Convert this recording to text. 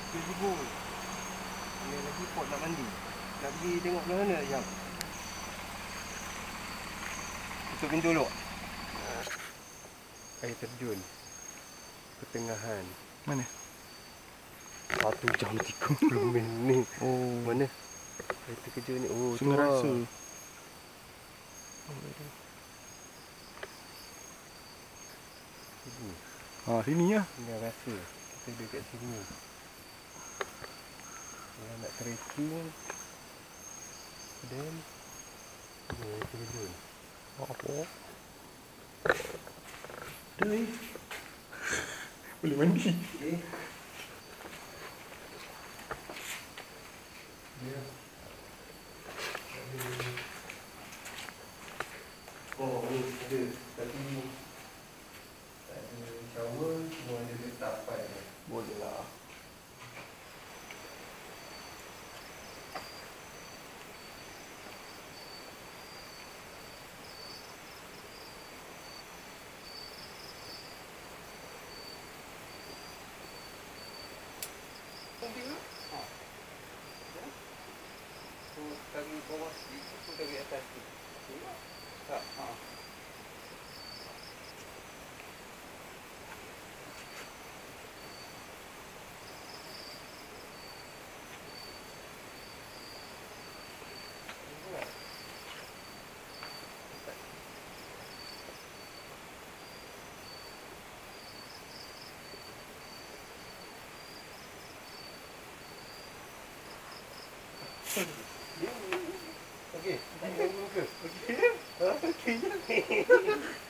sibuk. Ini lagi pot nak mandi. Nak pergi tengok mana jap. Tutup pintu dulu. Air terjun. Pertengahan. Mana? 1 jam 30 minit. Oh, Mana? Kereta kerja ni. Oh, Sungai tu lah. Rasa. Sini. Sini lah. Sungai Rasa. Kita dekat sini. Kalau nak trekking. Dan air terjun. Apa? Dah boleh mandi. Okay. Ya. Oh, ni ada. Tapi tak ada shower, cuma ada letapan. Boleh lah. Dari bawah sikit atau dari atas sikit? Tak. Okey, nak ke? Okey. Okey.